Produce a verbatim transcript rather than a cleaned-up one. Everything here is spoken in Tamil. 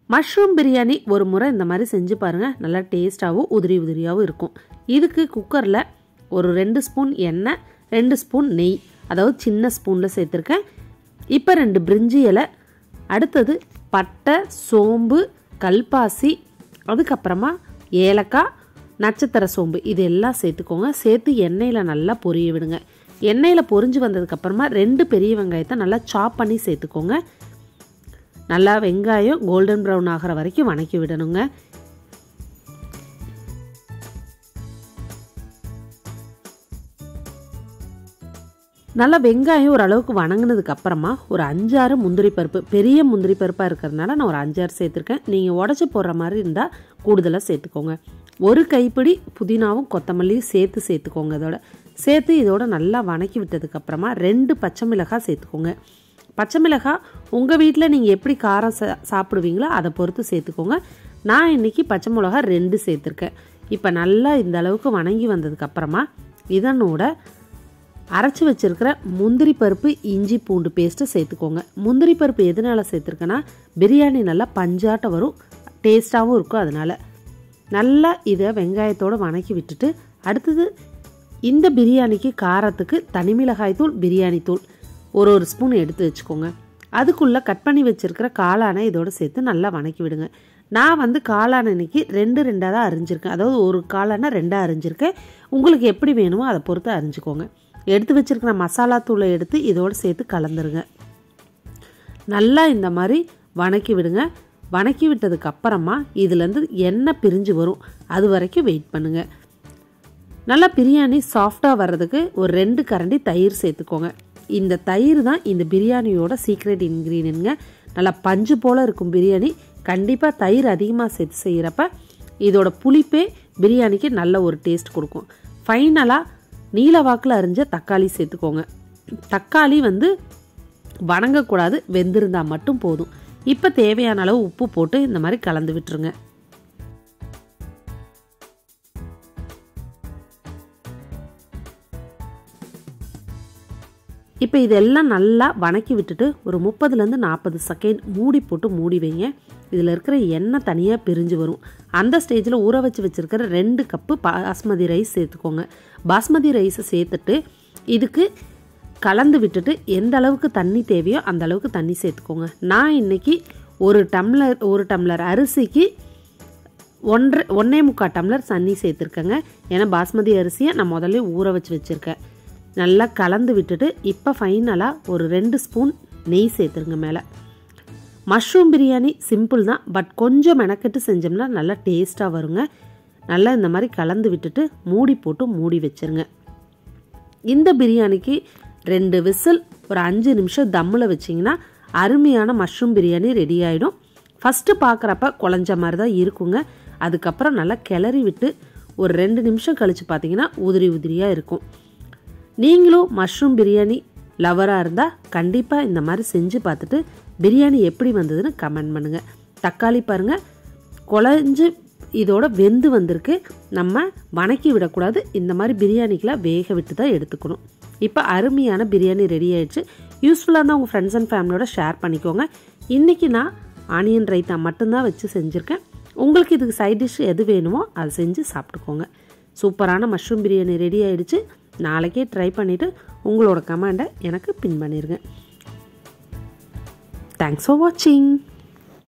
மஷ்ரூம் பிரியாணி ஒரு முறை இந்த மாதிரி செஞ்சு பாருங்கள், நல்லா டேஸ்ட்டாகவும் உதிரி உதிரியாகவும் இருக்கும். இதுக்கு குக்கரில் ஒரு ரெண்டு ஸ்பூன் எண்ணெய், ரெண்டு ஸ்பூன் நெய், அதாவது சின்ன ஸ்பூனில் சேர்த்துருக்கேன். இப்போ ரெண்டு பிரிஞ்சி இலை, அடுத்தது பட்டை, சோம்பு, கல்பாசி, அதுக்கப்புறமா ஏலக்காய், நட்சத்திர சோம்பு இது எல்லாம் சேர்த்துக்கோங்க. சேர்த்து எண்ணெயில் நல்லா பொரிய விடுங்க. எண்ணெயில் பொரிஞ்சு வந்ததுக்கப்புறமா ரெண்டு பெரிய வெங்காயத்தை நல்லா சாப் பண்ணி சேர்த்துக்கோங்க. நல்லா வெங்காயம் கோல்டன் ப்ரௌன் ஆகிற வரைக்கும் வணக்கி விடணுங்க. நல்லா வெங்காயம் ஓரளவுக்கு வணங்கினதுக்கு அப்புறமா ஒரு அஞ்சாறு முந்திரி பருப்பு, பெரிய முந்திரி பருப்பாக இருக்கிறதுனால நான் ஒரு அஞ்சாறு சேர்த்துருக்கேன். நீங்கள் உடச்சி போடுற மாதிரி இருந்தால் கூடுதலாக சேர்த்துக்கோங்க. ஒரு கைப்பிடி புதினாவும் கொத்தமல்லியும் சேர்த்து சேர்த்துக்கோங்க. இதோட சேர்த்து இதோட நல்லா வணக்கி விட்டதுக்கப்புறமா ரெண்டு பச்சை மிளகாய் சேர்த்துக்கோங்க. பச்சை மிளகாய் உங்கள் வீட்டில் நீங்கள் எப்படி காரம் சா சாப்பிடுவீங்களோ அதை பொறுத்து சேர்த்துக்கோங்க. நான் இன்றைக்கி பச்சை மிளகாய் ரெண்டு சேர்த்துருக்கேன். இப்போ நல்லா இந்த அளவுக்கு வணங்கி வந்ததுக்கப்புறமா இதனோட அரைச்சி வச்சுருக்கிற முந்திரி பருப்பு, இஞ்சி பூண்டு பேஸ்ட்டு சேர்த்துக்கோங்க. முந்திரி பருப்பு எதனால் சேர்த்துருக்கேன்னா பிரியாணி நல்லா பஞ்சாட்டம் வரும், டேஸ்ட்டாகவும் இருக்கும். அதனால் நல்லா இதை வெங்காயத்தோடு வணக்கி விட்டுட்டு அடுத்தது இந்த பிரியாணிக்கு காரத்துக்கு தனி மிளகாய் தூள், பிரியாணி தூள் ஒரு ஒரு ஸ்பூன் எடுத்து வச்சுக்கோங்க. அதுக்குள்ளே கட் பண்ணி வச்சுருக்கிற காளானை இதோடு சேர்த்து நல்லா வணக்கி விடுங்க. நான் வந்து காளான் இன்னைக்கு ரெண்டு ரெண்டாக தான் அரிஞ்சிருக்கேன், அதாவது ஒரு காளானை ரெண்டாக அரிஞ்சிருக்கேன். உங்களுக்கு எப்படி வேணுமோ அதை பொறுத்து அரிஞ்சிக்கோங்க. எடுத்து வச்சுருக்கிற மசாலா தூளை எடுத்து இதோடு சேர்த்து கலந்துருங்க. நல்லா இந்த மாதிரி வணக்கி விடுங்க. வணக்கி விட்டதுக்கு அப்புறமா இதுலேருந்து எண்ணெய் பிரிஞ்சு வரும், அது வரைக்கும் வெயிட் பண்ணுங்கள். நல்லா பிரியாணி சாஃப்டாக வர்றதுக்கு ஒரு ரெண்டு கரண்டி தயிர் சேர்த்துக்கோங்க. இந்த தயிர் தான் இந்த பிரியாணியோட சீக்ரெட் இன்க்ரீடியன்ட்ங்க. நல்லா பஞ்சு போல் இருக்கும் பிரியாணி. கண்டிப்பாக தயிர் அதிகமாக சேர்த்து செய்கிறப்ப இதோட புளிப்பே பிரியாணிக்கு நல்ல ஒரு டேஸ்ட் கொடுக்கும். ஃபைனலாக நீல வாக்கில் அரிஞ்ச தக்காளி சேர்த்துக்கோங்க. தக்காளி வந்து வணங்கக்கூடாது, வெந்திருந்தால் மட்டும் போதும். இப்போ தேவையான அளவு உப்பு போட்டு இந்த மாதிரி கலந்து விட்டுருங்க. இப்போ இதெல்லாம் நல்லா வணக்கி விட்டுட்டு ஒரு முப்பதுலேருந்து நாற்பது செகண்ட் மூடி போட்டு மூடி வைங்க. இதில் இருக்கிற எண்ணெய் தனியாக பிரிஞ்சு வரும். அந்த ஸ்டேஜில் ஊற வச்சு வச்சுருக்கிற ரெண்டு கப்பு பாஸ்மதி ரைஸ் சேர்த்துக்கோங்க. பாஸ்மதி ரைஸை சேர்த்துட்டு இதுக்கு கலந்து விட்டுட்டு எந்த அளவுக்கு தண்ணி தேவையோ அந்த அளவுக்கு தண்ணி சேர்த்துக்கோங்க. நான் இன்றைக்கி ஒரு டம்ளர் ஒரு டம்ளர் அரிசிக்கு ஒன்றரை ஒன்றே முக்கால் டம்ளர் தண்ணி சேர்த்துருக்கேங்க. ஏன்னா பாஸ்மதி அரிசியை நான் முதல்ல ஊற வச்சு வச்சுருக்கேன். நல்லா கலந்து விட்டுட்டு இப்போ ஃபைனலாக ஒரு ரெண்டு ஸ்பூன் நெய் சேர்த்துருங்க மேலே. மஷ்ரூம் பிரியாணி சிம்பிள் தான், பட் கொஞ்சம் மெனக்கெட்டு செஞ்சோம்னா நல்லா டேஸ்ட்டாக வருங்க. நல்லா இந்த மாதிரி கலந்து விட்டுட்டு மூடி போட்டு மூடி வச்சுருங்க. இந்த பிரியாணிக்கு ரெண்டு விசில் ஒரு அஞ்சு நிமிஷம் தம்மில் வச்சிங்கன்னா அருமையான மஷ்ரூம் பிரியாணி ரெடி ஆகிடும். ஃபஸ்ட்டு பார்க்குறப்ப குழஞ்ச மாதிரி தான் இருக்குங்க. அதுக்கப்புறம் நல்லா கிளறி விட்டு ஒரு ரெண்டு நிமிஷம் கழித்து பார்த்தீங்கன்னா உதிரி உதிரியாக இருக்கும். நீங்களும் மஷ்ரூம் பிரியாணி லவராக இருந்தால் கண்டிப்பாக இந்த மாதிரி செஞ்சு பார்த்துட்டு பிரியாணி எப்படி வந்ததுன்னு கமெண்ட் பண்ணுங்கள். தக்காளி பாருங்கள் குழஞ்சு இதோட வெந்து வந்திருக்கு. நம்ம வணக்கி விடக்கூடாது, இந்த மாதிரி பிரியாணிக்கெலாம் வேக விட்டு தான் எடுத்துக்கணும். இப்போ அருமையான பிரியாணி ரெடி ஆகிடுச்சு. யூஸ்ஃபுல்லாக இருந்தால் உங்கள் ஃப்ரெண்ட்ஸ் அண்ட் ஃபேமிலியோட ஷேர் பண்ணிக்கோங்க. இன்றைக்கி நான் ஆனியன் ரைத்தா மட்டும்தான் வச்சு செஞ்சுருக்கேன். உங்களுக்கு இதுக்கு சைட் டிஷ் எது வேணுமோ அதை செஞ்சு சாப்பிட்டுக்கோங்க. சூப்பரான மஷ்ரூம் பிரியாணி ரெடி ஆகிடுச்சு. நாளைக்கே ட்ரை பண்ணிவிட்டு உங்களோட கமெண்டை எனக்கு பின் பண்ணிடுங்க. தேங்க்ஸ் ஃபார் வாட்சிங்.